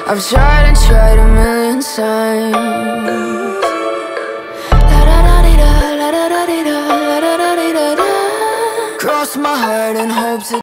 I've tried and tried a million times. Cross my heart and hope to